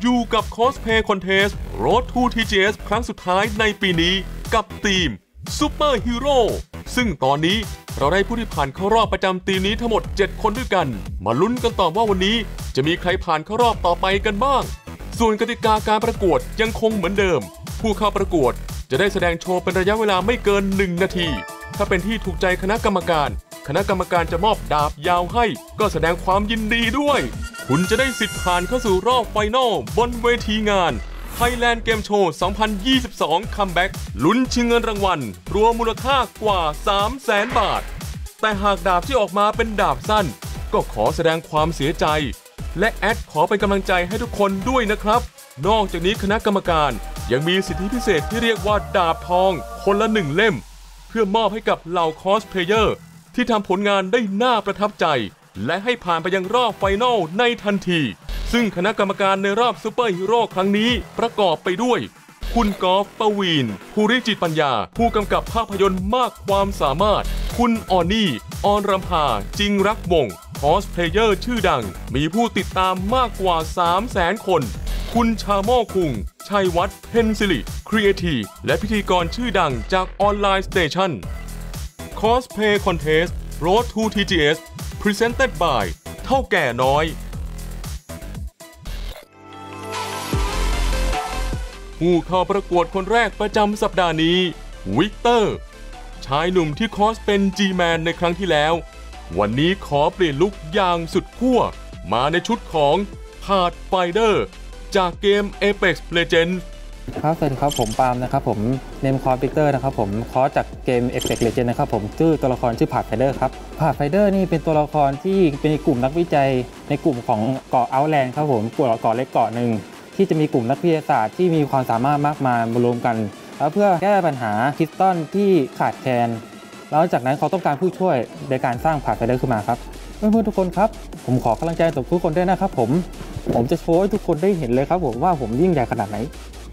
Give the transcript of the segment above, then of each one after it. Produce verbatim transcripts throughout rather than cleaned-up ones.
อยู่กับ Cosplay Contest Road to ที จี เอส ครั้งสุดท้ายในปีนี้กับธีม Super Hero ซึ่งตอนนี้เราได้ผู้ที่ผ่านเข้ารอบประจำทีมนี้ทั้งหมดเจ็ดคนด้วยกันมาลุ้นกันต่อว่าวันนี้จะมีใครผ่านเข้ารอบต่อไปกันบ้างส่วนกติกาการประกวดยังคงเหมือนเดิมผู้เข้าประกวดจะได้แสดงโชว์เป็นระยะเวลาไม่เกินหนึ่งนาทีถ้าเป็นที่ถูกใจคณะกรรมการคณะกรรมการจะมอบดาบยาวให้ก็แสดงความยินดีด้วยคุณจะได้สิทธิ์ผ่านเข้าสู่รอบไฟนอลบนเวทีงาน Thailand Game Show สองพันยี่สิบสอง Comeback ลุ้นชิงเงินรางวัลรวมมูลค่ากว่า สามแสน บาทแต่หากดาบที่ออกมาเป็นดาบสั้นก็ขอแสดงความเสียใจและแอดขอเป็นกำลังใจให้ทุกคนด้วยนะครับนอกจากนี้คณะกรรมการยังมีสิทธิพิเศษที่เรียกว่าดาบทองคนละหนึ่งเล่มเพื่อมอบให้กับเหล่าคอสเพลเยอร์ที่ทำผลงานได้น่าประทับใจและให้ผ่านไปยังรอบไฟนอลในทันทีซึ่งคณะกรรมการในรอบซูเปอร์ฮีโร่ครั้งนี้ประกอบไปด้วยคุณกอล์ฟปวีณภูริจิตปัญญาผู้กำกับภาพยนตร์มากความสามารถคุณออนนี่ออนรำพาจริงรักวงคอสเพลเยอร์ชื่อดังมีผู้ติดตามมากกว่า สามแสน คนคุณชาโม่คุงชัยวัฒน์เพ็ญศิริครีเอทีฟและพิธีกรชื่อดังจากออนไลน์สเตชัน Cosplay Contest Road to ที จี เอส Presented by เท่าแก่น้อยผู้เข้าประกวดคนแรกประจำสัปดาห์นี้วิกเตอร์ชายหนุ่มที่คอสเป็น G-Man ในครั้งที่แล้ววันนี้ขอเปลี่ยนลุคอย่างสุดขั้วมาในชุดของพาธไฟเดอร์จากเกม Apex Legends ครับสวัสดีครับผมปาล์มนะครับผมเนมคอร์สวิกเตอร์นะครับผมคอสจากเกม Apex Legends นะครับผมชื่อตัวละครชื่อพาธไฟเดอร์ครับพาธไฟเดอร์นี่เป็นตัวละครที่เป็นกลุ่มนักวิจัยในกลุ่มของเกาะเอาท์แลนด์ครับผมเกาะเล็กเกาะหนึ่งที่จะมีกลุ่มนักวิทยาศาสตร์ที่มีความสามารถมากมายมารวมกันแล้วเพื่อแก้ปัญหาคริสตัลที่ขาดแคลนแล้วจากนั้นเขาต้องการผู้ช่วยในการสร้างพาธไฟเดอร์ขึ้นมาครับเพื่อนๆทุกคนครับผมขอกำลังใจจากทุกคนด้วยนะครับผมผมจะโชว์ให้ทุกคนได้เห็นเลยครับผมว่าผมยิ่งใหญ่ขนาดไหน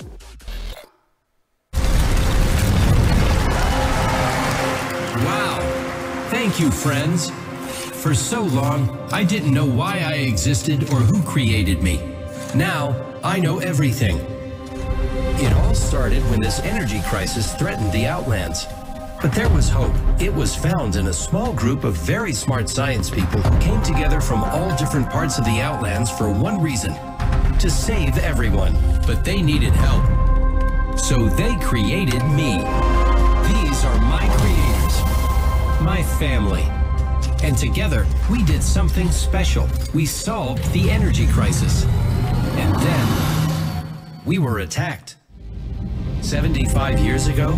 Wow! Thank you, friends. For so long, I didn't know why I existed or who created me. Now, I know everything. It all started when this energy crisis threatened the Outlands. But there was hope. It was found in a small group of very smart science people who came together from all different parts of the Outlands for one reason: to save everyone. But they needed help. So they created me. These are my creators, my family. And together, we did something special. We solved the energy crisis. And then, we were attacked. seventy-five years ago,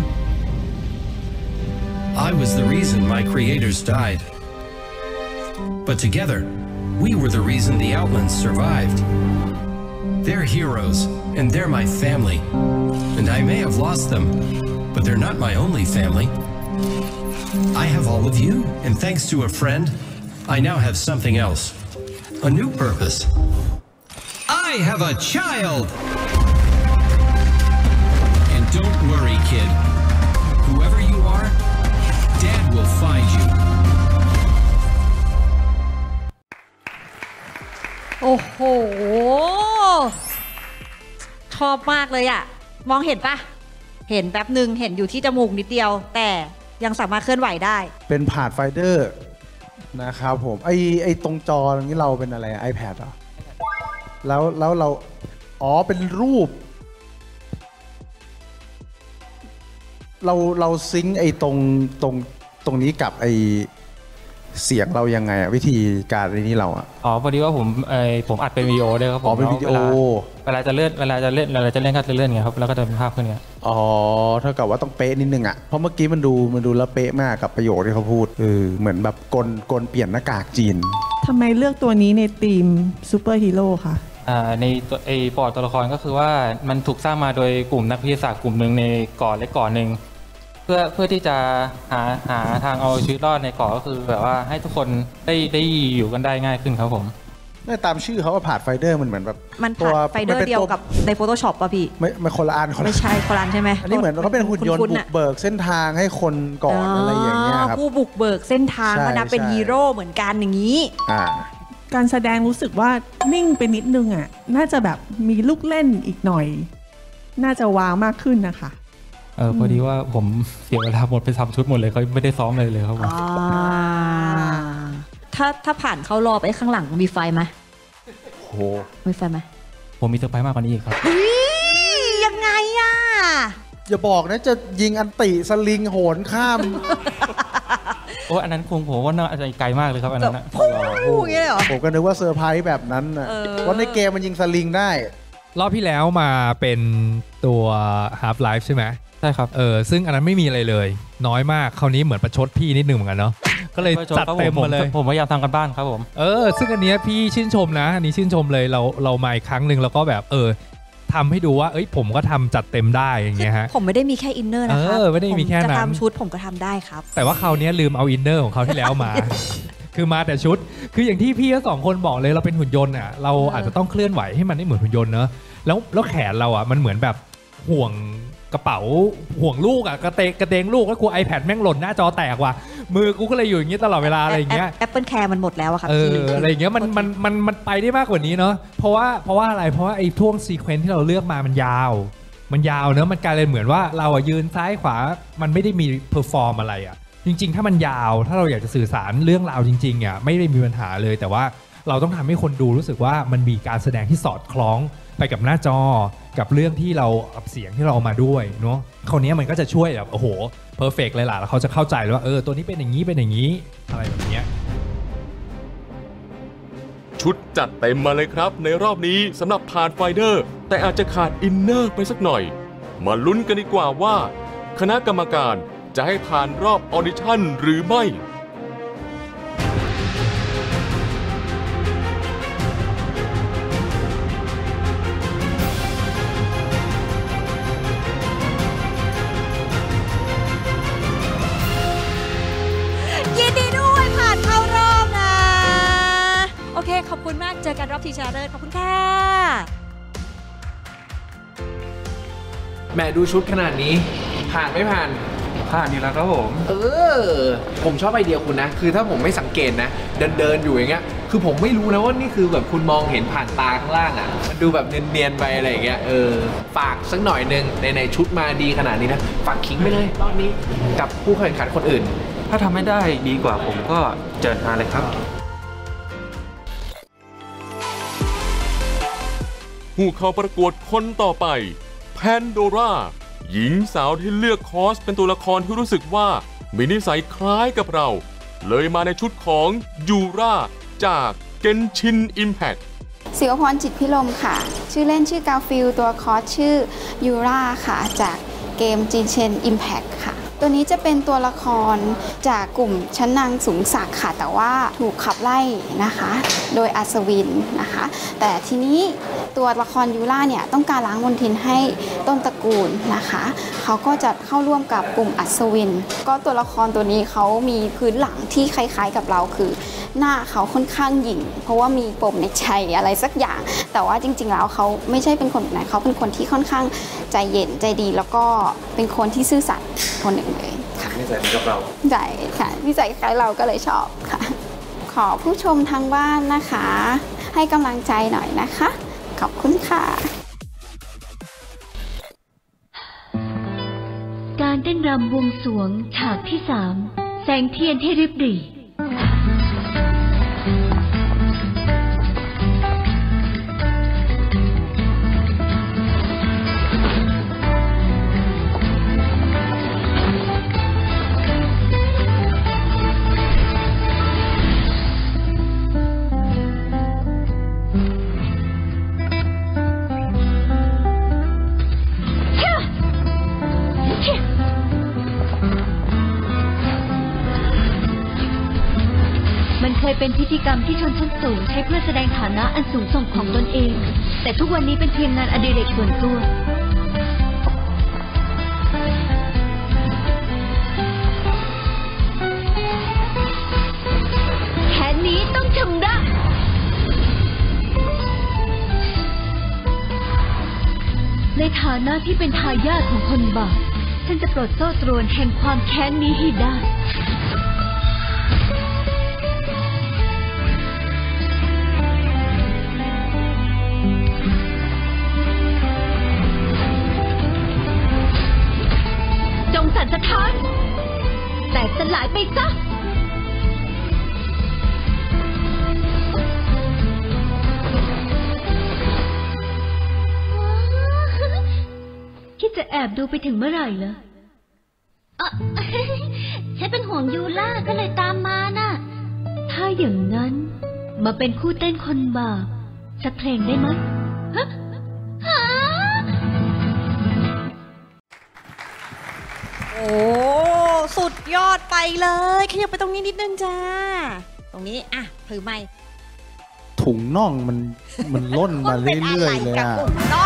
I was the reason my creators died. But together, we were the reason the Outlands survived. They're heroes, and they're my family. And I may have lost them, but they're not my only family. I have all of you, and thanks to a friend, I now have something else. A new purpose. I have a child! And don't worry, kid. Whoever you are, Dad will find you. โอ้โหชอบมากเลยอะมองเห็นปะเห็นแป๊บหนึ่งเห็นอยู่ที่จมูกนิดเดียวแต่ยังสามารถเคลื่อนไหวได้เป็นพาธไฟเดอร์นะครับผมไอไอตรงจอตรงนี้เราเป็นอะไร iPad เหรอแล้วแล้วเราอ๋อเป็นรูปเราเราซิงค์ไอตรงตรงตรงนี้กับไอเสียงเรายังไงอะวิธีการในนี้เราอะอ๋อพอดีว่าผมไอผมอัดเป็นวิดีโอด้วยครับผมอ๋อเป็นวิดีโอเวลาจะเลื่อนเวลาจะเลื่อนเวลาจะเลื่อนก็จะเลื่อนไงครับแล้วก็จะเป็นภาพขึ้นไงอ๋อเท่ากับว่าต้องเป๊ะนิดนึงอะเพราะเมื่อกี้มันดูมันดูแล้วเป๊ะมากกับประโยคที่เขาพูดเออเหมือนแบบกลกลเปลี่ยนหน้ากากจีนทำไมเลือกตัวนี้ในทีมซูเปอร์ฮีโร่คะอ่าในตัวไอปอดตัวละครก็คือว่ามันถูกสร้างมาโดยกลุ่มนักวิทยาศาสตร์กลุ่มหนึ่งในเกาะเล็กเกาะหนึ่งเพื่อเพื่อที่จะหาหาทางเอาชีวิตรอดในเกาะก็คือแบบว่าให้ทุกคนได้ได้อยู่กันได้ง่ายขึ้นครับผมไม่ตามชื่อเขาว่าพาธไฟเดอร์มันเหมือนแบบมันพาธไฟเดอร์เดียวกับใน Photoshop ป่ะพี่ไม่ไม่คนละอันไม่ใช่คนละอันใช่ไหมอันนี้เหมือนเขาเป็นหุ่นยนต์บุกเบิกเส้นทางให้คนก่อนอะไรอย่างเงี้ยครับผู้บุกเบิกเส้นทางก็นับเป็นฮีโร่เหมือนกันอย่างนี้อ่าการแสดงรู้สึกว่านิ่งไปนิดนึงอ่ะน่าจะแบบมีลูกเล่นอีกหน่อยน่าจะว้าวมากขึ้นนะคะเออพอดีว่าผมเสียเวลาหมดไปซ้ำชุดหมดเลยเขาไม่ได้ซ้อมเลยเลยครับผมถ้าถ้าผ่านเข้ารอบไอ้ข้างหลังมีไฟไหมโหมีไฟไหมผมมีเซอร์ไพรส์มากกว่านี้อีกครับยังไงอ่ะอย่าบอกนะจะยิงอันติสลิงโหนข้ามโอ้อันนั้นคงผมว่าน่าจะไกลมากเลยครับอันนั้นนะผมก็นึกว่าเซอร์ไพรส์แบบนั้นนะว่าในเกมมันยิงสลิงได้รอบที่แล้วมาเป็นตัว Half Life ใช่ไหมใช่ครับเออซึ่งอันนั้นไม่มีอะไรเลยน้อยมากคราวนี้เหมือนประชดพี่นิดนึงเหมือนกันเนาะก็เลยจัดเต็มมาเลยผมพยายามทำกันบ้านครับผมเออซึ่งอันนี้พี่ชื่นชมนะอันนี้ชื่นชมเลยเราเรามาอีกครั้งหนึ่งแล้วก็แบบเออทำให้ดูว่าเอ้ยผมก็ทำจัดเต็มได้อย่างเงี้ยฮะผมไม่ได้มีแค่อินเนอร์นะครับเออไม่ได้มีแค่นั้นจะทำชุดผมก็ทำได้ครับแต่ว่าคราวนี้ลืมเอาอินเนอร์ของเขาที่แล้วมา คือมาแต่ชุดคืออย่างที่พี่ทั้งสองคนบอกเลยเราเป็นหุ่นยนต์อ่ะเราอาจจะต้องเคลื่อนไหวให้มันได้เหมือนหุ่นยนต์เนอะแล้วแล้วแขนเราอ่ะมันเหมือนแบบห่วงกระเป๋าห่วงลูกอ่ะกระเตงกระเตงลูกแล้วกู iPad แม่งหล่นหน้าจอแตกว่ะมือกูก็เลยอยู่อย่างงี้ตลอดเวลาอะไรอย่างเงี้ย Apple Care มันหมดแล้วอะครับเอออะไรอย่างเงี้ยมันมันมันมันไปได้มากกว่านี้เนาะเพราะว่าเพราะว่าอะไรเพราะว่าไอ้ท่วงซีเควนซ์ที่เราเลือกมามันยาวมันยาวเนอะมันกลายเป็นเหมือนว่าเราอ่ะยืนซ้ายขวามันไม่ได้มีเพอร์ฟอร์มอะไรอ่ะจริงๆถ้ามันยาวถ้าเราอยากจะสื่อสารเรื่องราวจริงๆอ่ะไม่ได้มีปัญหาเลยแต่ว่าเราต้องทำให้คนดูรู้สึกว่ามันมีการแสดงที่สอดคล้องไปกับหน้าจอกับเรื่องที่เราอับเสียงที่เราเอามาด้วยเนาะคราวนี้มันก็จะช่วยแบบโอ้โหเพอร์เฟกต์เลยล่ะแล้วเขาจะเข้าใจเลยว่าเออตัวนี้เป็นอย่างนี้เป็นอย่างนี้อะไรแบบนี้ชุดจัดเต็มมาเลยครับในรอบนี้สำหรับผ่านไฟเดอร์แต่อาจจะขาดอินเนอร์ไปสักหน่อยมาลุ้นกันดีกว่าว่าคณะกรรมการจะให้ผ่านรอบออดิชั่นหรือไม่ยินดีด้วยผ่านเข้ารอบนะโอเคขอบคุณมากเจอกันรอบทีชาร์เดอร์ขอบคุณค่ะแม่ดูชุดขนาดนี้ผ่านไม่ผ่านผ่านอยู่แล้วครับผมเออผมชอบไอเดียคุณนะคือถ้าผมไม่สังเกตนะเดินเดินอยู่อย่างเงี้ยคือผมไม่รู้นะว่านี่คือแบบคุณมองเห็นผ่านตาข้างล่างอ่ะมันดูแบบเนียนๆไปอะไรอย่างเงี้ยเออฝากสักหน่อยนึงในในชุดมาดีขนาดนี้นะฝากขิงไปเลยตอนนี้กับผู้แข่งขันคนอื่นถ้าทำไม่ได้ดีกว่าผมก็เจิญมาเลยครับผู้เข้าประกวดคนต่อไปแพนโดราหญิงสาวที่เลือกคอสเป็นตัวละครที่รู้สึกว่ามีนิสัยคล้ายกับเราเลยมาในชุดของยูราจากเกนชินอิมแพคศิวพรจิตพิรมค่ะชื่อเล่นชื่อกาฟิลตัวคอสชื่อยูราค่ะจากเกมจีนเชนอิมแพคค่ะตัวนี้จะเป็นตัวละครจากกลุ่มชั้นนางสูงศักดิ์ค่ะแต่ว่าถูกขับไล่นะคะโดยอัศวินนะคะแต่ทีนี้ตัวละครยูราเนี่ยต้องการล้างมลทินให้ต้นตระกูลนะคะเขาก็จะเข้าร่วมกับกลุ่มอัศวินก็ตัวละครตัวนี้เขามีพื้นหลังที่คล้ายๆกับเราคือหน้าเขาค่อนข้างหยิ่งเพราะว่ามีปมในใจอะไรสักอย่างแต่ว่าจริงๆแล้วเขาไม่ใช่เป็นคนแบบนั้นเขาเป็นคนที่ค่อนข้างใจเย็นใจดีแล้วก็เป็นคนที่ซื่อสัตย์คนหนึ่งเลยค่ะนิสัยเหมือนกับเราใช่ค่ะนิสัยคล้ายเราก็เลยชอบค่ะขอผู้ชมทางบ้านนะคะให้กำลังใจหน่อยนะคะขอบคุณค่ะการเต้นรำบวงสรวงฉากที่สามแสงเทียนที่ริบหรี่เคยเป็นพิธีกรรมที่ชนชั้นสูงใช้เพื่อแสดงฐานะอันสูงส่งของตนเองแต่ทุกวันนี้เป็นเพียงงานอดิเรกส่วนตัวแค่นี้ต้องชำระในฐานะที่เป็นทายาทของคนบาปฉันจะปลดโซ่ตรวนแห่งความแค้นนี้ให้ได้คิดจะแอบดูไปถึงเมื่อไหร่เหรออ่ะ ฉันเป็นห่วงยูล่าก็เลยตามมาน่ะ ถ้าอย่างนั้นมาเป็นคู่เต้นคนบาปสักเพลงได้ไหมฮะฮะโอ้สุดยอดไปเลยขยับไปตรงนี้นิดนึงจ้าตรงนี้อ่ะถือไม้ถุงน่องมันมันล่นมาเรื่อยๆเลยอ่ะถุงน่อง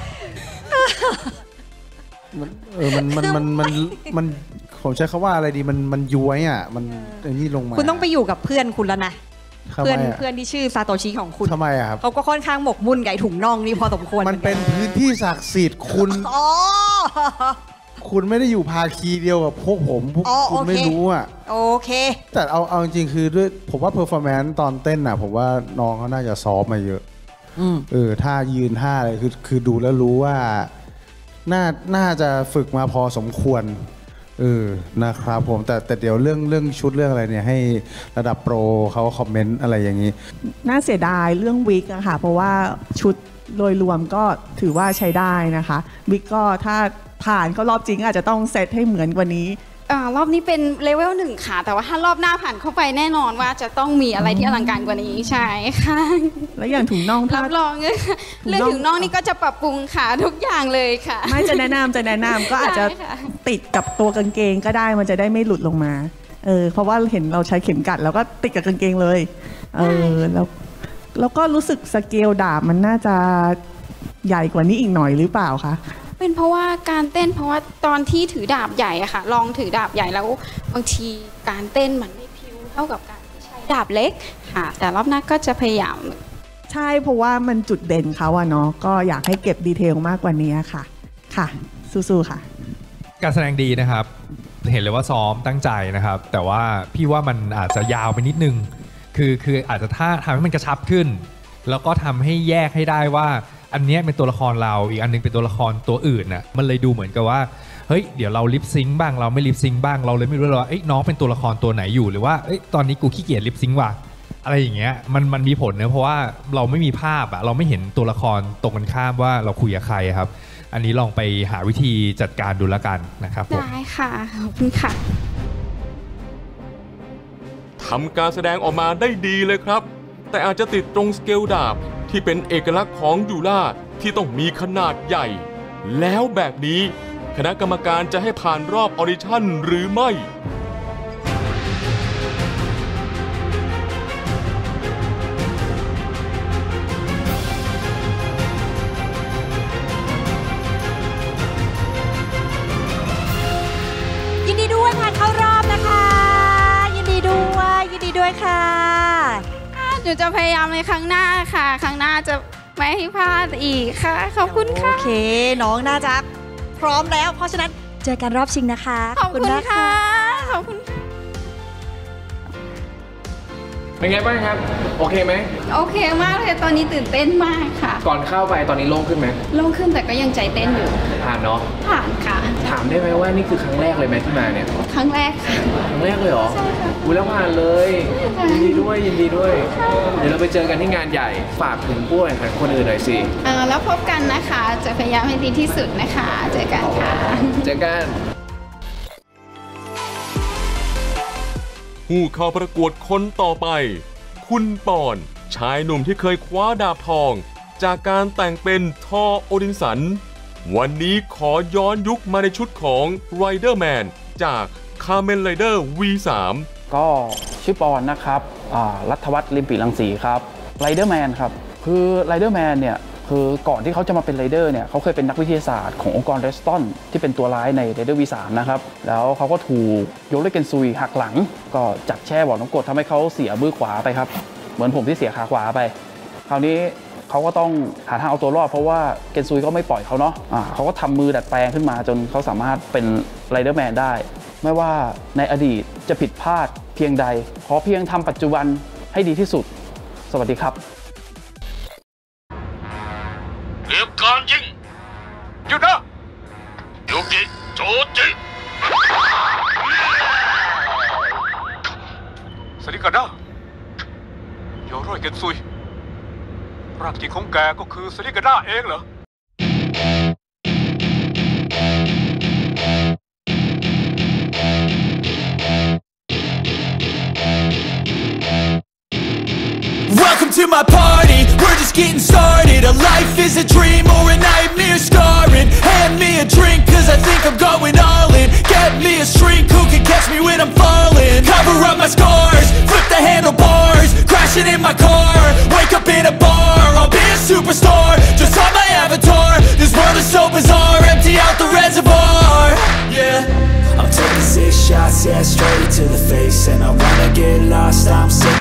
มันเออมันมันมันมันมันผมใช้คำว่าอะไรดีมันมันย้วยอ่ะมันไอ้นี่ลงมาคุณต้องไปอยู่กับเพื่อนคุณแล้วนะเพื่อนเพื่อนที่ชื่อซาโตชิของคุณทำไมอะครับเขาก็ค่อนข้างหมกมุ่นไก่ถุงน่องนี่พอสมควรมันเป็นพื้นที่ศักดิ์สิทธิ์คุณคุณไม่ได้อยู่ภาคีเดียวกับพวกผมพวกคุณไม่รู้อ่ะโอเคแต่เอาเอาจริงๆคือด้วยผมว่าเพอร์ฟอร์แมนซ์ตอนเต้นน่ะผมว่าน้องเขาน่าจะซ้อมมาเยอะเออท่ายืนท่าอะไรคือคือดูแล้วรู้ว่าน่าน่าจะฝึกมาพอสมควรเออนะครับผมแต่แต่เดี๋ยวเรื่องเรื่องชุดเรื่องอะไรเนี่ยให้ระดับโปรเขาคอมเมนต์อะไรอย่างนี้น่าเสียดายเรื่องวิกอะค่ะเพราะว่าชุดโดยรวมก็ถือว่าใช้ได้นะคะวิกก็ถ้าผ่านก็รอบจริงอาจจะต้องเซตให้เหมือนกว่านี้อ่ารอบนี้เป็นเลเวลหนึ่งค่ะแต่ว่าถ้ารอบหน้าผ่านเข้าไปแน่นอนว่าจะต้องมีอะไรที่อลังการกว่านี้ใช่ค่ะแล้วอย่างถุงน่องรับรองเลยเรื่องถุงน่องนี่ก็จะปรับปรุงค่ะทุกอย่างเลยค่ะไม่จะแนะนำจะแนะนำก็อาจจะติดกับตัวกางเกงก็ได้มันจะได้ไม่หลุดลงมาเออเพราะว่าเห็นเราใช้เข็มกัดแล้วก็ติดกับกางเกงเลยเออแล้วแล้วก็รู้สึกสเกลดาบมันน่าจะใหญ่กว่านี้อีกหน่อยหรือเปล่าคะเป็นเพราะว่าการเต้นเพราะว่าตอนที่ถือดาบใหญ่อะค่ะลองถือดาบใหญ่แล้วบางทีการเต้นมันไม่พิ้วเท่ากับการที่ใช้ดาบเล็กค่ะแต่รอบหน้าก็จะพยายามใช่เพราะว่ามันจุดเด่นเขาอะเนาะก็อยากให้เก็บดีเทลมากกว่านี้ค่ะค่ะสู้ๆค่ะการแสดงดีนะครับเห็นเลยว่าซ้อมตั้งใจนะครับแต่ว่าพี่ว่ามันอาจจะยาวไปนิดนึงคือคืออาจจะถ้าทำให้มันกระชับขึ้นแล้วก็ทำให้แยกให้ได้ว่าอันนี้เป็นตัวละครเราอีกอันนึงเป็นตัวละครตัวอื่นน่ะมันเลยดูเหมือนกับว่าเฮ้ยเดี๋ยวเราลิปซิงค์บ้างเราไม่ลิปซิงค์บ้างเราเลยไม่รู้เลยว่าเอ้ยน้องเป็นตัวละครตัวไหนอยู่หรือว่าเอ้ยตอนนี้กูขี้เกียจลิปซิงค์ว่ะอะไรอย่างเงี้ยมันมันมีผลเนอะเพราะว่าเราไม่มีภาพอะเราไม่เห็นตัวละครตรงกันข้ามว่าเราคุยกับใครครับอันนี้ลองไปหาวิธีจัดการดูแล้วกันนะครับได้ค่ะขอบคุณค่ะทำการแสดงออกมาได้ดีเลยครับแต่อาจจะติดตรงสเกลดาบที่เป็นเอกลักษณ์ของยูล่าที่ต้องมีขนาดใหญ่แล้วแบบนี้คณะกรรมการจะให้ผ่านรอบออดิชั่นหรือไม่ยินดีด้วยผ่านเข้ารอบนะคะยินดีด้วยยินดีด้วยค่ะหนูจะพยายามในครั้งหน้าค่ะครั้งหน้าจะไม่ให้พลาดอีกค่ะขอบคุณค่ะโอเคน้องน่าจะพร้อมแล้วเพราะฉะนั้นเจอกันรอบชิงนะคะขอบคุณค่ะขอบคุณเป็นไงบ้างครับโอเคไหมโอเคมากเลยตอนนี้ตื่นเต้นมากค่ะก่อนเข้าไปตอนนี้โล่งขึ้นไหมโล่งขึ้นแต่ก็ยังใจเต้นอยู่ผ่านเนาะผ่านค่ะถามได้ไหมว่านี่คือครั้งแรกเลยไหมที่มาเนี่ยครั้งแรกค่ะครั้งแรกเลยเหรอใช่ค่ะอุ้ยแล้วผ่านเลยยินดีด้วยยินดีด้วยเดี๋ยวเราไปเจอกันที่งานใหญ่ฝากถึงผู้แข่งขันคนอื่นหน่อยสิอ่าแล้วพบกันนะคะจะพยายามให้ดีที่สุดนะคะเจอกันค่ะเจอกันผู้เข้าประกวดคนต่อไปคุณปอนชายหนุ่มที่เคยคว้าดาบทองจากการแต่งเป็นทอโอดินสันวันนี้ขอย้อนยุคมาในชุดของ Riderman จาก Kamen Rider วี สามก็ชื่อปอนนะครับรัฐวัฒน์ลิมปีรังสีครับ Riderman ครับคือ Riderman เนี่ยคือก่อนที่เขาจะมาเป็นไรเดอร์เนี่ยเขาเคยเป็นนักวิทยาศาสตร์ขององค์กรเรสตอนที่เป็นตัวร้ายใน Rider วี สาม นะครับแล้วเขาก็ถูกโยเรเกนซุยหักหลังก็จับแช่บ่อน้ำกรดทำให้เขาเสียมือขวาไปครับเหมือนผมที่เสียขาขวาไปคราวนี้เขาก็ต้องหาทางเอาตัวรอดเพราะว่าเกนซุยก็ไม่ปล่อยเขาเนาะอ่าเขาก็ทำมือดัดแปลงขึ้นมาจนเขาสามารถเป็นไรเดอร์แมนได้ไม่ว่าในอดีตจะผิดพลาดเพียงใดขอเพียงทำปัจจุบันให้ดีที่สุดสวัสดีครับเรียบการยิงหยุดนะยูกิโจจิสนิกานะโยโร่เกนซุยร่างจริงของแกก็คือสนิกานะเองเหรอ to my party, we're just getting started. A life is a dream or a nightmare scarring. Hand me a drink cause I think I'm going all in. Get me a shrink who can catch me when I'm falling. Cover up my scars, flip the handlebars, crashing in my car, wake up in a bar. I'll be a superstar, just on my avatar. This world is so bizarre, empty out the reservoir. Yeah, I'm taking six shots, yeah, straight to the face. And I wanna get lost, I'm sick.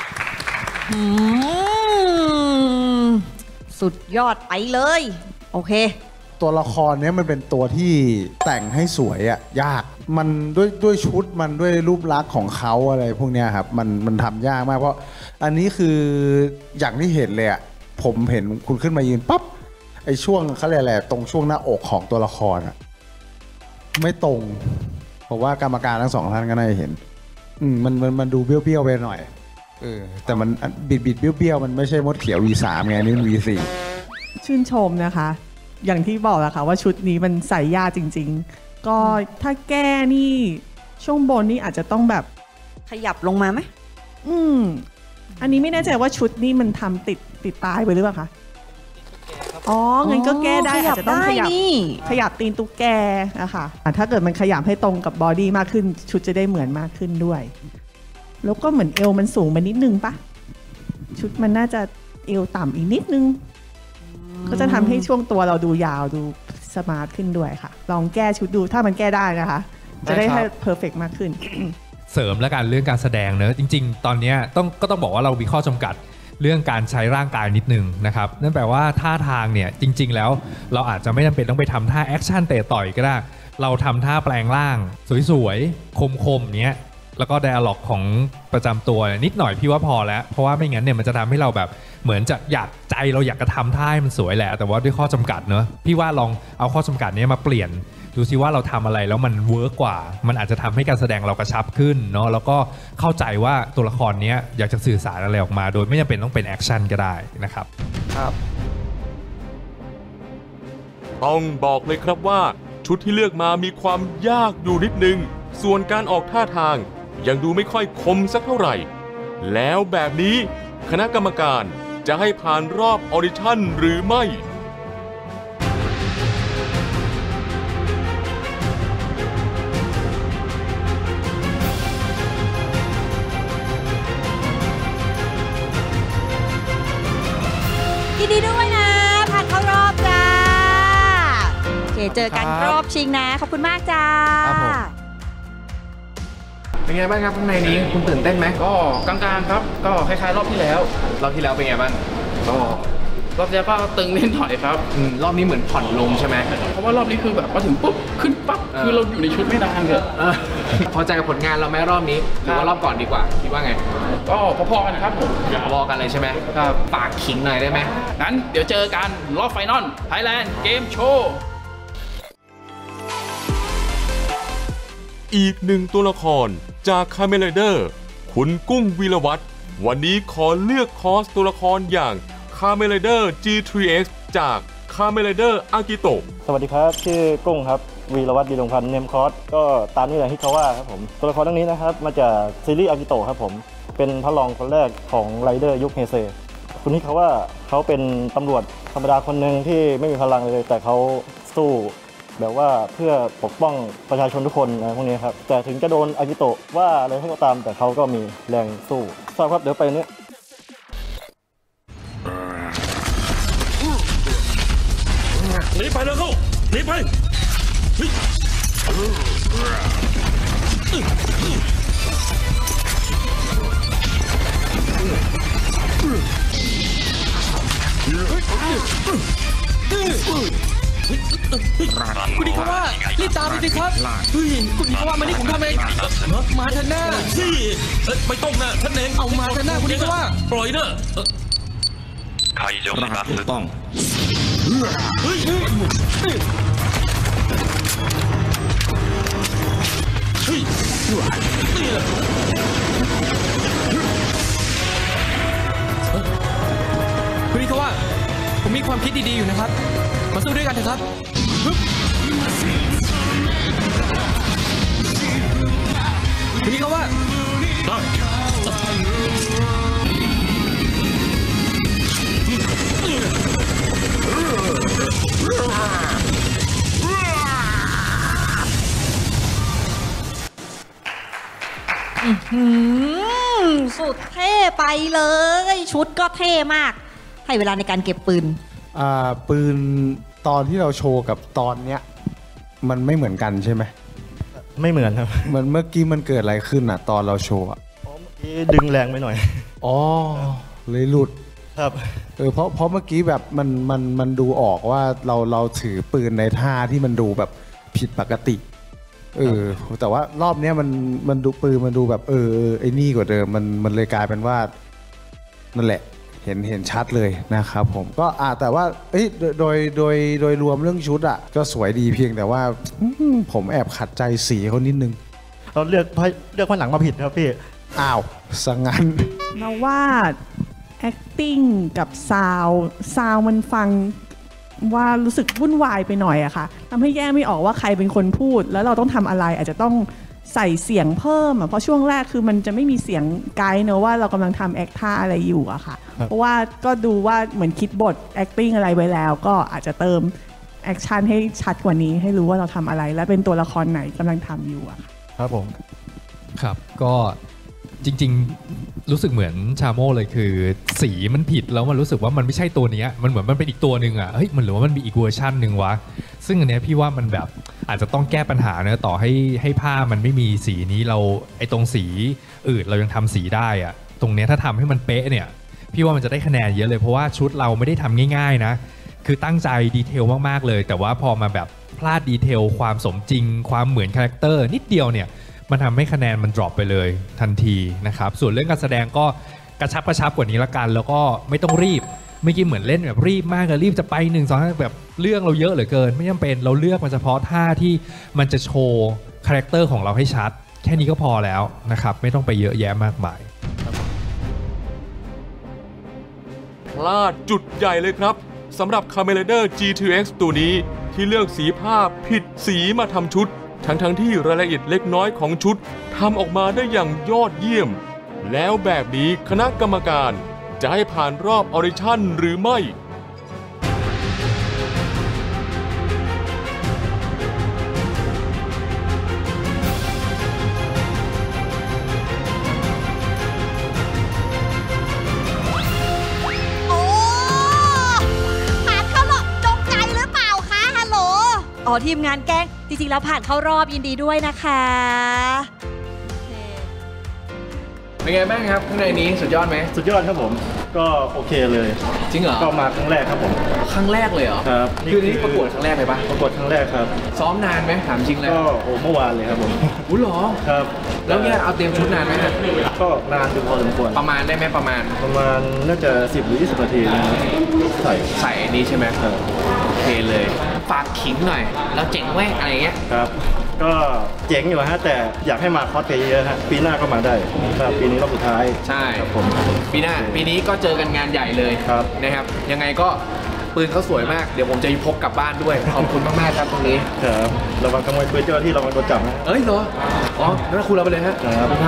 สุดยอดไปเลยโอเคตัวละครเนี้ยมันเป็นตัวที่แต่งให้สวยอะยากมันด้วยด้วยชุดมันด้วยรูปลักษณ์ของเขาอะไรพวกเนี้ยครับมันมันทำยากมากเพราะอันนี้คืออย่างที่เห็นเลยอะผมเห็นคุณขึ้นมายืนปั๊บไอช่วงเขาเรียกอะไรตรงช่วงหน้าอกของตัวละครอะไม่ตรงเพราะว่ากรรมการทั้งสองท่านก็น่าจะเห็นอืมมันมันมันดูเบี้ยวๆไปหน่อยเออแต่มันบิดบิดเบี้ยวๆมันไม่ใช่มดเขียว วี สาม ไงนี่มัน วี สี่ชื่นชมนะคะอย่างที่บอกแหละค่ะว่าชุดนี้มันใส่ยากจริงๆก็ถ้าแก้นี่ช่วงบนนี่อาจจะต้องแบบขยับลงมาไหมอืมอันนี้ไม่แน่ใจว่าชุดนี้มันทำติดติดตายไปหรือเปล่าคะอ๋องั้นก็แก้ได้อาจจะต้องขยับขยับตีนตุ๊กแกนะคะถ้าเกิดมันขยับให้ตรงกับบอดี้มากขึ้นชุดจะได้เหมือนมากขึ้นด้วยแล้วก็เหมือนเอวมันสูงไปนิดนึงปะชุดมันน่าจะเอวต่ำอีกนิดนึงก็จะทำให้ช่วงตัวเราดูยาวดูสมาร์ทขึ้นด้วยค่ะลองแก้ชุดดูถ้ามันแก้ได้นะคะจะได้ให้เพอร์เฟกต์มากขึ้นเสริมและการเรื่องการแสดงเนอะจริงๆตอนนี้ต้องก็ต้องบอกว่าเรามีข้อจำกัดเรื่องการใช้ร่างกายนิดนึงนะครับนั่นแปลว่าท่าทางเนี่ยจริงๆแล้วเราอาจจะไม่จำเป็นต้องไปทำท่าแอคชั่นเตะต่อยก็ได้เราทำท่าแปลงร่างสวยๆคมๆเนี้ยแล้วก็ไดอะล็อกของประจำตัวนิดหน่อยพี่ว่าพอแล้วเพราะว่าไม่งั้นเนี่ยมันจะทำให้เราแบบเหมือนจะอยากใจเราอยากกระทำท่าให้มันสวยแหละแต่ว่าด้วยข้อจำกัดเนอะพี่ว่าลองเอาข้อจำกัดนี้มาเปลี่ยนดูซิว่าเราทำอะไรแล้วมันเวิร์กกว่ามันอาจจะทำให้การแสดงเรากระชับขึ้นเนาะแล้วก็เข้าใจว่าตัวละครนี้อยากจะสื่อสารอะไรออกมาโดยไม่จำเป็นต้องเป็นแอคชั่นก็ได้นะครับครับต้องบอกเลยครับว่าชุดที่เลือกมามีความยากอยู่นิดนึงส่วนการออกท่าทางยังดูไม่ค่อยคมสักเท่าไหร่แล้วแบบนี้คณะกรรมการจะให้ผ่านรอบออดิชั่นหรือไม่ยินดีด้วยนะผ่านเข้ารอบจ้าโอเคเจอกันรอบชิงนะขอบคุณมากจ้าเป็นไงบ้างครับข้างในนี้คุณตื่นเต้นไหมก็กลางๆครับก็คล้ายๆรอบที่แล้วรอบที่แล้วเป็นไงบ้างก็รอบที่แล้วก็ตึงนิดหน่อยครับรอบนี้เหมือนผ่อนลงใช่ไหมเพราะว่ารอบนี้คือแบบมาถึงปุ๊บขึ้นปั๊บคือเราอยู่ในชุดไม่นานเลยพอใจกับผลงานเราไหมรอบนี้หรือว่ารอบก่อนดีกว่าคิดว่าไงก็พอๆกันครับผมพอๆกันเลยใช่ไหมครับฝากขิงหน่อยได้ไหมงั้นเดี๋ยวเจอกันรอบไฟนอลไทยแลนด์เกมโชว์อีกหนึ่งตัวละครจากคาเมนไรเดอร์คุณกุ้งวีรวัฒน์วันนี้ขอเลือกคอสตัวละครอย่างคาเมนไรเดอร์ จี ทรี เอ็กซ์ จากคาเมนไรเดอร์อากิโตะสวัสดีครับชื่อกุ้งครับวีรวัฒน์ดีลงพันธ์เนมคอสก็ตามนี้อย่างที่เขาว่าครับผมตัวละครเรื่องนี้นะครับมาจากซีรีส์อากิโตะครับผมเป็นพระรองคนแรกของไรเดอร์ยุคเฮเซคุณที่เขาว่าเขาเป็นตำรวจธรรมดาคนหนึ่งที่ไม่มีพลังเลยแต่เขาสู้แบบว่าเพื่อปกป้องประชาชนทุกคนอะไรพวกนี้ครับแต่ถึงจะโดนอากิโตะว่าอะไรให้ก็ตามแต่เขาก็มีแรงสู้ทราบครับเดี๋ยวไปเนี้ยหนีไปแล้วเข้าหนีไปคุณดีเขาว่ารีบตามไปสิครับเฮ้ยคุณดีเขาว่ามานี่ผมทำเองมาเถอะหน้าสิไม่ต้องนะท่านเองเอามาเถอะหน้าคุณดีเขาว่าปล่อยนะใครจะมาถูกต้องเฮ้ยเฮ้ยคุณดีเขาว่าผมมีความคิดดีๆอยู่นะครับมาสู้ด้วยกันเถอะครับคุณดีเขาว่าได้สุดเท่ไปเลย ชุดก็เท่มากให้เวลาในการเก็บปืนอ่าปืนตอนที่เราโชว์กับตอนเนี้ยมันไม่เหมือนกันใช่ไหมไม่เหมือนครับเหมือนเมื่อกี้มันเกิดอะไรขึ้นอ่ะตอนเราโชว์อ่ะดึงแรงไปหน่อยอ๋อเลยหลุดครับเออเพราะเพราะเมื่อกี้แบบมันมันมันดูออกว่าเราเราถือปืนในท่าที่มันดูแบบผิดปกติเออแต่ว่ารอบนี้มันมันดูปืนมันดูแบบเออไอ้นี่กว่าเดิมมันมันเลยกลายเป็นว่านั่นแหละเห็นเห็นชัดเลยนะครับผมก็อ่าแต่ว่าเอ้ยโดยโดยโดยรวมเรื่องชุดอ่ะก็สวยดีเพียงแต่ว่าผมแอบขัดใจสีเขานิดนึงเราเลือกเลือกคนหลังมาผิดครับพี่อ้าวสังงั้นเราว่า acting กับ sound sound มันฟังว่ารู้สึกวุ่นวายไปหน่อยอะค่ะทำให้แยกไม่ออกว่าใครเป็นคนพูดแล้วเราต้องทำอะไรอาจจะต้องใส่เสียงเพิ่มเพราะช่วงแรกคือมันจะไม่มีเสียงไกด์เนอะว่าเรากำลังทำแอคท่าอะไรอยู่อะค่ะเพราะว่าก็ดูว่าเหมือนคิดบท acting อะไรไว้แล้วก็อาจจะเติมแอคชั่นให้ชัดกว่านี้ให้รู้ว่าเราทำอะไรและเป็นตัวละครไหนกำลังทำอยู่อะครับผมครับก็จริงๆรู้สึกเหมือนชาโม่เลยคือสีมันผิดแล้วมันรู้สึกว่ามันไม่ใช่ตัวนี้มันเหมือนมันเป็นอีกตัวหนึ่งอ่ะเฮ้ยมันหรือว่ามันมีอีกเวอร์ชันหนึ่งวะซึ่งอันเนี้ยพี่ว่ามันแบบอาจจะต้องแก้ปัญหาเนอะต่อให้ให้ผ้ามันไม่มีสีนี้เราไอ้ตรงสีอื่นเรายังทำสีได้อ่ะตรงเนี้ยถ้าทำให้มันเป๊ะเนี่ยพี่ว่ามันจะได้คะแนนเยอะเลยเพราะว่าชุดเราไม่ได้ทำง่ายๆนะคือตั้งใจดีเทลมากๆเลยแต่ว่าพอมาแบบพลาดดีเทลความสมจริงความเหมือนคาแรคเตอร์นิดเดียวเนี่ยมันทำให้คะแนนมัน drop ไปเลยทันทีนะครับส่วนเรื่องการแสดงก็กระชับกระชับกว่านี้ละกันแล้วก็ไม่ต้องรีบเมื่อกี้เหมือนเล่นแบบรีบมากเลยรีบจะไปหนึ่งสองแบบเรื่องเราเยอะเหลือเกินไม่จำเป็นเราเลือกมาเฉพาะท่าที่มันจะโชว์คาแรคเตอร์ของเราให้ชัดแค่นี้ก็พอแล้วนะครับไม่ต้องไปเยอะแยะมากมายพลาดจุดใหญ่เลยครับสำหรับ Kamen Rider จี ทู เอ็กซ์ ตัวนี้ที่เลือกสีผ้าผิดสีมาทำชุดทั้งทั้งที่รายละเอียดเล็กน้อยของชุดทำออกมาได้อย่างยอดเยี่ยมแล้วแบบนี้คณะกรรมการจะให้ผ่านรอบออดิชั่นหรือไม่อ๋อทีมงานแกล้งจริงๆแล้วผ่านเข้ารอบยินดีด้วยนะคะเป็นไงบ้างครับข้างในนี้สุดยอดไหมสุดยอดครับผมก็โอเคเลยจริงเหรอก็มาครั้งแรกครับผมครั้งแรกเลยเหรอครับคือนี่ประกวดครั้งแรกเลยปะประกวดครั้งแรกครับซ้อมนานไหมถามจริงเลยก็โอ้เมื่อวานเลยครับผมอุ้ยหรอครับแล้วเนี่ยเอาเตรียมชุดนานไหมก็นานถึงพอสมควรประมาณได้ไหมประมาณประมาณน่าจะสิบหรือยี่สิบนาทีใส่ใส่นี้ใช่ไหมครับโอเคเลยฝากขิงหน่อยแล้วเจ๋งแว่อะไรเงี้ยครับก็เจ๋งอยู่ฮะแต่อยากให้มาคอสเพลย์เยอะฮะปีหน้าก็มาได้ครับปีนี้รอบสุดท้ายใช่ครับผมปีหน้าปีนี้ก็เจอกันงานใหญ่เลยครับนะครับยังไงก็ปืนเขาสวยมากเดี๋ยวผมจะพกกลับบ้านด้วยขอบคุณมากๆครับตรงนี้ครับระวังขโมยปืนเจ้าหน้าที่ระวังโดนจับนะเอ้ยเหรออ๋องั้นคุณเอาไปเลยฮะครับครับ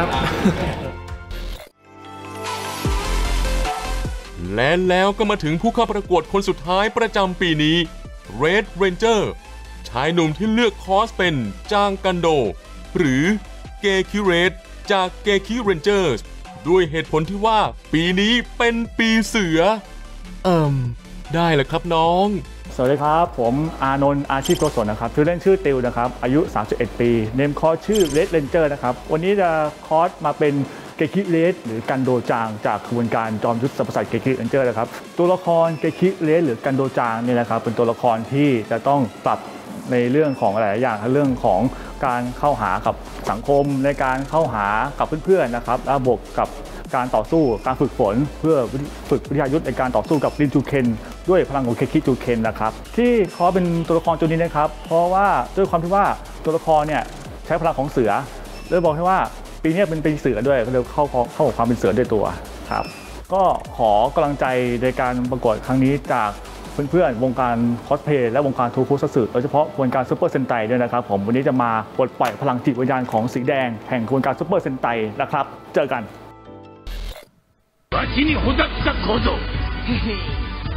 และแล้วก็มาถึงผู้เข้าประกวดคนสุดท้ายประจำปีนี้ Red Ranger ชายหนุ่มที่เลือกคอสเป็นจางกันโดหรือเกคิเรดจากเกคิเรนเจอร์สด้วยเหตุผลที่ว่าปีนี้เป็นปีเสือเอิ่มได้เหรอครับน้องสวัสดีครับผมอานนท์อาชีพโกศลนะครับชื่อเล่นชื่อติวนะครับอายุสามสิบเอ็ดปีเนมคอร์สชื่อ Red Ranger นะครับวันนี้จะคอร์สมาเป็นเกคิเรดหรือกันโดจางจากขบวนการจอมยุทธศาสตร์เกคิเรนเจอร์นะครับตัวละครเกคิเรดหรือกันโดจางเนี่ยนะครับเป็นตัวละครที่จะต้องปรับในเรื่องของหลายอย่างเรื่องของการเข้าหากับสังคมในการเข้าหากับเพื่อนๆนะครับและบวกกับการต่อสู้การฝึกฝนเพื่อฝึกวิทยายุทธในการต่อสู้กับรินจูเคนด้วยพลังของเคคิจูเคนนะครับที่เขาเป็นตัวละครตัวนี้นะครับเพราะว่าด้วยความที่ว่าตัวละครเนี่ยใช้พลังของเสือเลยบอกให้ว่าปีนี้เป็นปีเสือด้วยก็เลยเข้าเข้ากับความเป็นเสือด้วยตัวครับก็ขอกำลังใจในการประกวดครั้งนี้จากเพื่อนๆวงการคอสเพลย์และวงการทูคูซัตสึโดยเฉพาะวงการซุปเปอร์เซนไตด้วยนะครับผมวันนี้จะมาปลดปล่อยพลังจิตวิญญาณของสีแดงแห่งวงการซุปเปอร์เซนไตนะครับเจอกันわしにほざった小僧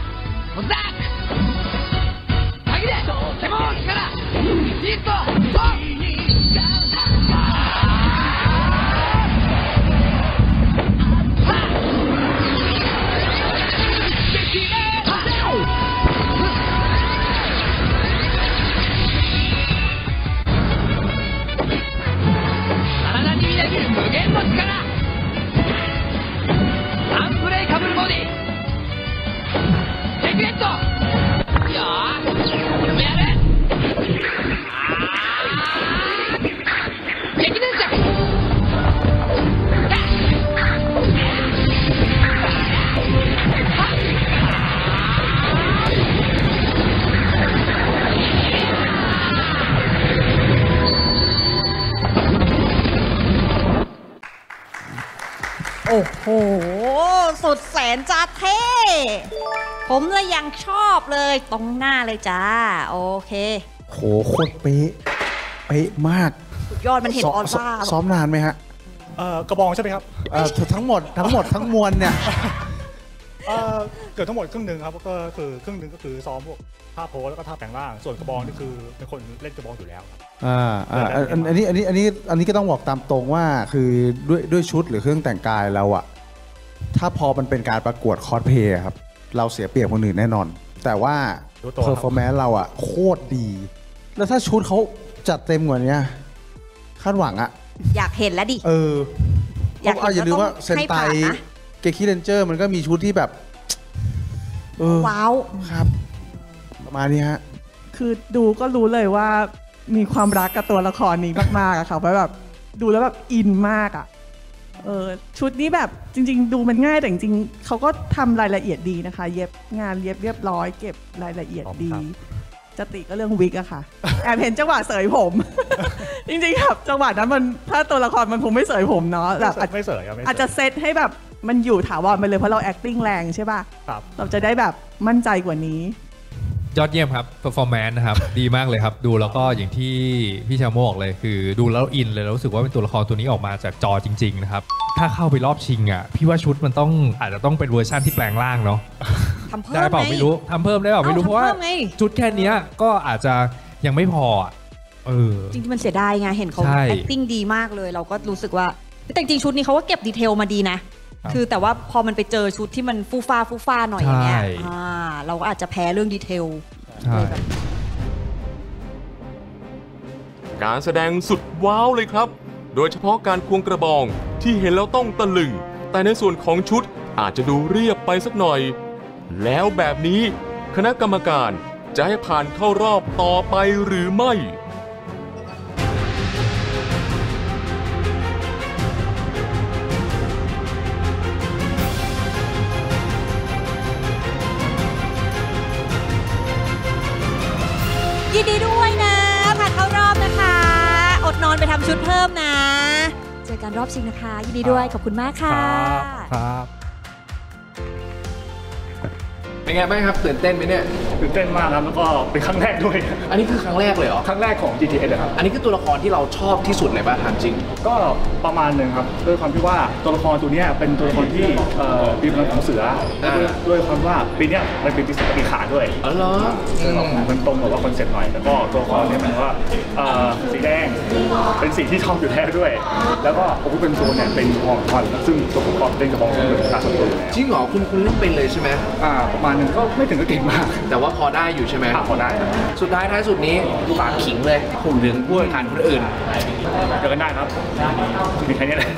โอ้โหสุดแสนจะเท่ผมเลยยังชอบเลยตรงหน้าเลยจ้าโอเคโหโคตรเป๊ะเป๊ะมากสุดยอดมันเห็นออร่าซ้อมนานไหมฮะเอ่อกระบองใช่ไหมครับเอ่อทั้งหมดทั้งหมดทั้งมวลเนี่ยเอ่อเกิดทั้งหมดครึ่งหนึ่งครับก็คือครึ่งหนึ่งก็คือซ้อมพวกท่าโพสแล้วก็ท่าแปลงร่างส่วนกระบองนี่คือเป็นคนเล่นกระบองอยู่แล้วอ่าอ่าอันนี้อันนี้อันนี้อันนี้ก็ต้องบอกตามตรงว่าคือด้วยด้วยชุดหรือเครื่องแต่งกายเราอะถ้าพอมันเป็นการประกวดคอสเพลย์ครับเราเสียเปรียบคนอื่นแน่นอนแต่ว่าเพอร์ฟอร์แมนซ์เราอะโคตรดีแล้วถ้าชุดเขาจัดเต็มกว่านี้คาดหวังอะอยากเห็นแล้วดิเอออยากอย่าลืมว่าเซนไตเกคิเรนเจอร์มันก็มีชุดที่แบบเออว้าวครับประมาณนี้ฮะคือดูก็รู้เลยว่ามีความรักกับตัวละครนี้มากๆอะค่ะเพราะแบบดูแล้วแบบอินมากอะเออชุดนี้แบบจริงๆดูมันง่ายแต่จริงๆเขาก็ทำรายละเอียดดีนะคะเย็บงานเย็บเรียบร้อยเก็บรายละเอียดดีจะติก็เรื่องวิกอะค่ะแอบเห็นจังหวะเสยผมจริงๆครับจังหวะนั้นมันถ้าตัวละครมันคงไม่เสยผมเนาะแบบไม่เสยครับอาจจะเซตให้แบบมันอยู่ถาวรไปเลยเพราะเรา acting แรงใช่ป่ะเราจะได้แบบมั่นใจกว่านี้ยอดเยี่ยมครับ performance นะครับ ดีมากเลยครับดูแล้วก็อย่างที่พี่ชาโมบอกเลยคือดูแล้วอินเลยแล้วรู้สึกว่าเป็นตัวละครตัวนี้ออกมาจากจอจริงๆนะครับถ้าเข้าไปรอบชิงอ่ะพี่ว่าชุดมันต้องอาจจะต้องเป็นเวอร์ชันที่แปลงร่างเนาะทำเพิ่มได้เปล่าไม่รู้ทำเพิ่มได้เปล่าไม่รู้เพราะว่าชุดแค่นี้ก็อาจจะยังไม่พอเออจริงๆมันเสียดายไงเห็นเขา acting ดีมากเลยเราก็รู้สึกว่าแต่จริงๆชุดนี้เขาก็เก็บดีเทลมาดีนะคือแต่ว่าพอมันไปเจอชุดที่มันฟูฟ้าฟูฟ้าหน่อยอย่างเงี้ยเราก็อาจจะแพ้เรื่องดีเทลการแสดงสุดว้าวเลยครับโดยเฉพาะการควงกระบองที่เห็นแล้วต้องตะลึงแต่ในส่วนของชุดอาจจะดูเรียบไปสักหน่อยแล้วแบบนี้คณะกรรมการจะให้ผ่านเข้ารอบต่อไปหรือไม่ยินดีด้วยนะผ่านเข้ารอบนะคะอดนอนไปทำชุดเพิ่มนะเจอกันรอบชิงนะคะยินดีด้วยขอบคุณมากค่ะครับเป็นไงบ้างครับตื่นเต้นไหมเนี่ยตื่นเต้นมากครับแล้วก็เป็นครั้งแรกด้วยอันนี้คือครั้งแรกเลยเหรอครั้งแรกของ จี ที เอส เลยครับอันนี้คือตัวละครที่เราชอบที่สุดเลยป่ะถามจริงก็ประมาณหนึ่งครับด้วยความที่ว่าตัวละครตัวนี้เป็นตัวละครที่มีพลังของเสือด้วยความว่าปีนี้มันเป็นปีศาจปีขาด้วยอ๋อเหรอมันตรงกับว่าคอนเซ็ปต์หน่อยแล้วก็ตัวละครนี้มันว่าสีแดงเป็นสีที่ชอบอยู่แล้วด้วยแล้วก็ผมเป็นตัวเนี่ยเป็นหอกทอนซึ่งตัวประกอบเล่นกับของเป็นการสังเกตจริงเหรอคุณคุณเล่นเป็นเลยใช่ไหมอ่าประมาณนึงก็ไม่ถึงกับเก่งมากแต่ว่าพอได้อยู่ใช่ไหมพอได้สุดท้ายท้ายสุดนี้ฝากขิงเลยหุ่นถึงผู้แข่งขันคนอื่นเจอกันได้ครับมีแค่นี้แหละ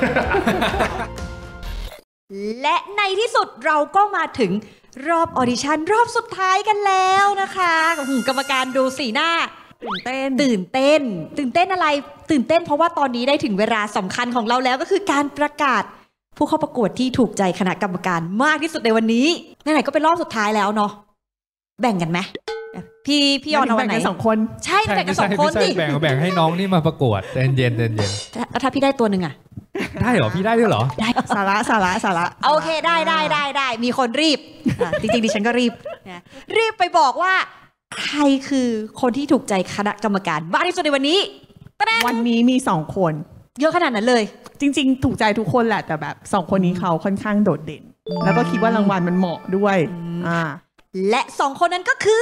และในที่สุดเราก็มาถึงรอบออดิชั่นรอบสุดท้ายกันแล้วนะคะกรรมการดูสีหน้าตื่นเต้นตื่นเต้นตื่นเต้นอะไรตื่นเต้นเพราะว่าตอนนี้ได้ถึงเวลาสำคัญของเราแล้วก็คือการประกาศผู้เข้าประกวดที่ถูกใจคณะกรรมการมากที่สุดในวันนี้ไหนๆก็เป็นรอบสุดท้ายแล้วเนาะแบ่งกันไหมพี่พี่ออนเอาวันไหนสองคนใช่แบ่งกันสองคนดิแบ่งแบ่งให้น้องนี่มาประกวดเย็นเย็นเย็นเย็นแล้วถ้าพี่ได้ตัวหนึ่งอะได้เหรอพี่ได้ด้วยเหรอได้สาระสาระสาระโอเคได้ได้ได้ได้มีคนรีบจริงๆดิฉันก็รีบรีบไปบอกว่าใครคือคนที่ถูกใจคณะกรรมการมากที่สุดในวันนี้วันนี้มีสองคนเยอะขนาดนั้นเลยจริงๆถูกใจทุกคนแหละแต่แบบสองคนนี้เขาค่อนข้างโดดเด่นแล้วก็คิดว่ารางวัลมันเหมาะด้วยอ่าและสองคนนั้นก็คื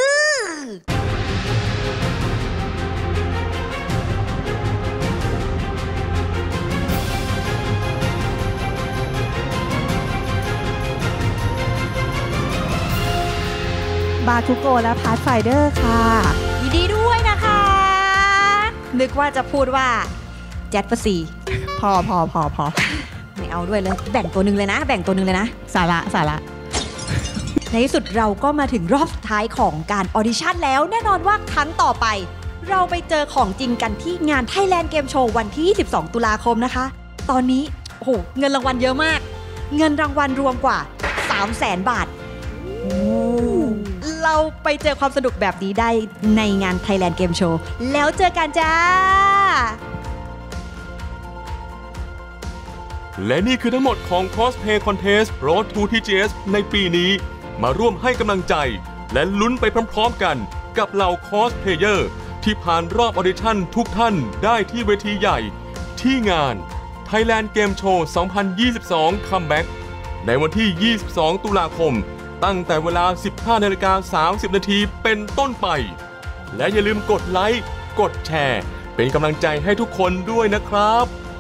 อบาคุโกะและพาร์ทไฟเดอร์ค่ะยินดีด้วยนะคะ นึกว่าจะพูดว่าแจ็ดประสีพอพอพอพอไม่เอาด้วยเลยแบ่งตัวหนึ่งเลยนะ แบ่งตัวหนึ่งเลยนะสาระสาระในที่สุดเราก็มาถึงรอบสุดท้ายของการออดิชั่นแล้วแน่นอนว่าครั้งต่อไป เราไปเจอของจริงกันที่งาน Thailand Game Show วันที่ยี่สิบสองตุลาคมนะคะตอนนี้โอ้โหเงินรางวัลเยอะมากเงินรางวัลรวมกว่า สามแสน บาทเราไปเจอความสนุกแบบนี้ได้ในงาน Thailand Game Show แล้วเจอกันจ้าและนี่คือทั้งหมดของ Cosplay Contest Road to ที จี เอส ในปีนี้มาร่วมให้กำลังใจและลุ้นไปพร้อมๆกันกับเหล่า Cosplayer ที่ผ่านรอบออดิชั่นทุกท่านได้ที่เวทีใหญ่ที่งาน Thailand Game Show สองพันยี่สิบสอง Comeback ในวันที่ ยี่สิบสอง ตุลาคมตั้งแต่เวลา สิบห้านาฬิกาสามสิบ นาทีเป็นต้นไปและอย่าลืมกดไลค์กดแชร์เป็นกำลังใจให้ทุกคนด้วยนะครับ